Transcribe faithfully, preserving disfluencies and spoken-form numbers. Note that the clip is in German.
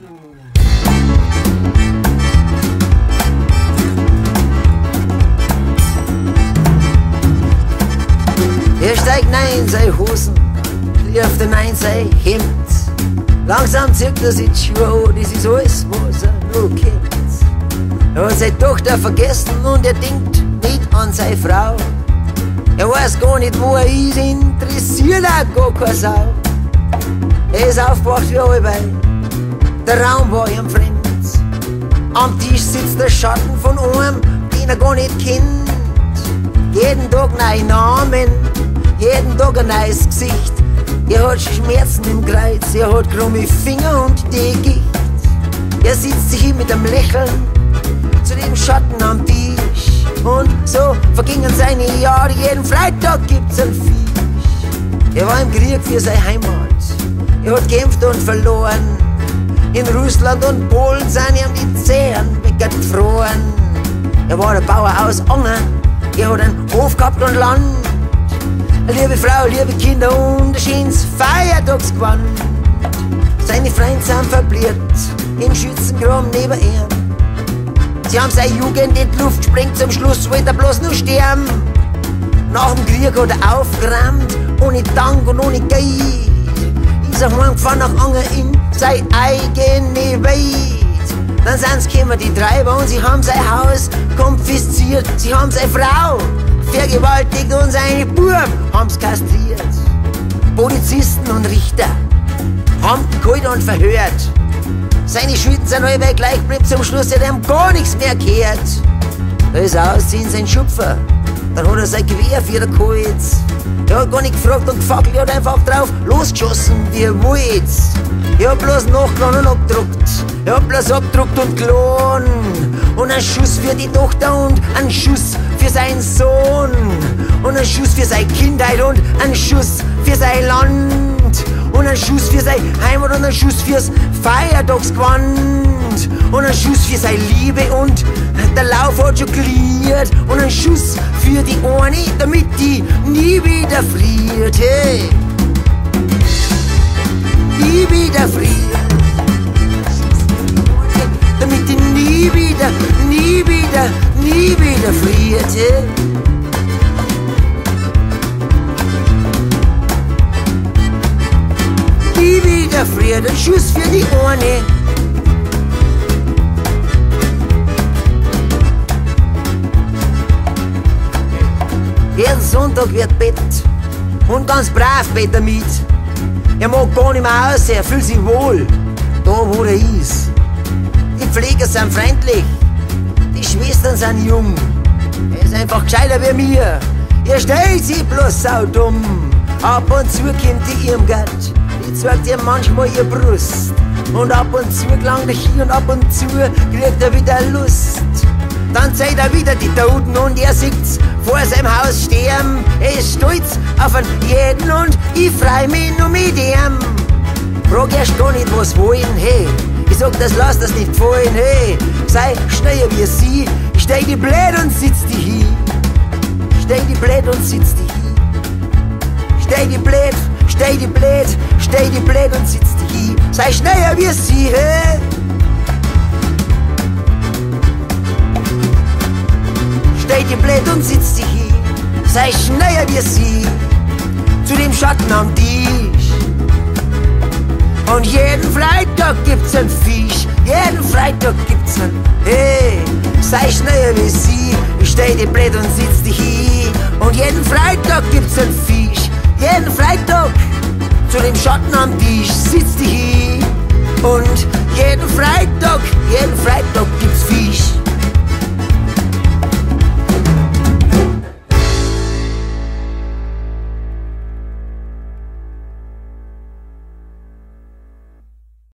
Er steigt nein, sei Hosen, klirft nein, sei Hemd. Langsam zirkt er sich die Schuhe, das ist alles, was er nur kennt. Er hat seine Tochter vergessen und er denkt nicht an seine Frau. Er weiß gar nicht, wo er ist, interessiert auch gar keine Sau. Er ist aufgewacht wie allweil, der Raum war ihm fremd. Am Tisch sitzt der Schatten von einem, den er gar nicht kennt. Jeden Tag neue Namen, jeden Tag ein neues Gesicht. Er hat Schmerzen im Kreuz, er hat krumme Finger und Dickicht. Er sitzt sich hin mit einem Lächeln zu dem Schatten am Tisch. Und so vergingen seine Jahre, jeden Freitag gibt's ein Fisch. Er war im Krieg für seine Heimat, er hat gekämpft und verloren. In Russland und Polen sind ihm die Zehen weggefroren. Er war ein Bauer aus Anger, er hat einen Hof gehabt und Land. Liebe Frau, liebe Kinder und ein schönes Feiertagsgewand. Seine Freunde sind verbliert im Schützengraben neben ihm. Sie haben seine Jugend in die Luft gesprengt, zum Schluss wollte er bloß nur sterben. Nach dem Krieg hat er aufgeräumt, ohne Dank und ohne Geld. Ist er heimgefahren nach Anger in seine eigene Welt. Dann sind sie gekommen, die Treiber, und sie haben sein Haus konfisziert. Sie haben seine Frau vergewaltigt und seine Buben haben's kastriert. Polizisten und Richter haben ihn geholt und verhört. Seine Schulden sind alle gleich geblieben, zum Schluss hat er ihm gar nichts mehr gehört. Da ist er ausziehen, sein Schupfer, dann hat er sein Gewehr wieder geholt. Er hat gar nicht gefragt und gefackelt, er hat einfach drauf losgeschossen, wie er wollte. Er hat bloß nachgeladen und abgedruckt, er hat bloß abgedruckt und geladen. Und ein Schuss für die Tochter und ein Schuss für seinen Sohn. Und ein Schuss für seine Kindheit und ein Schuss für sein Land. Und ein Schuss für seine Heimat und ein Schuss fürs Feiertagsgewand. Und ein Schuss für seine Liebe und der Lauf hat schon geliert. Und ein Schuss für die eine, damit die nie wieder friert. Hey. Nie wieder friert. Damit die nie wieder, nie wieder, nie wieder friert. Hey. Nie wieder friert, ein Schuss für die eine. Jeden Sonntag wird Bett und ganz brav Bett damit. Er mag gar nicht mehr aussehen, er fühlt sich wohl, da wo er ist. Die Pfleger sind freundlich, die Schwestern sind jung. Er ist einfach gescheiter wie mir, er stellt sich bloß saudumm. Ab und zu kommt die ihrem Gatt, die zeigt ihr manchmal ihr Brust. Und ab und zu gelangt er hier und ab und zu kriegt er wieder Lust. Dann zeigt er wieder die Toten und er sieht's vor seinem Haus sterben. Er ist stolz auf einen jeden und ich freu mich nur mit ihm. Frag erst gar nicht, was wollen, hey. Ich sag, das lass das nicht fallen, hey. Sei schneller wie sie, steh die blöd und sitz die hin. Steh die blöd und sitz die hin. Steh die blöd, steh die blöd, steh die blöd und sitz die hin. Sei schneller wie sie, hey. Steh die blöd und sitz dich hin, sei schneller wie sie, zu dem Schatten am Tisch. Und jeden Freitag gibt's ein Fisch, jeden Freitag gibt's ein, hey, sei schneller wie sie, steh die blöd und sitz dich hin. Und jeden Freitag gibt's ein Fisch, jeden Freitag, zu dem Schatten am Tisch, sitz dich hin. Und jeden Freitag, jeden Freitag gibt's Fisch.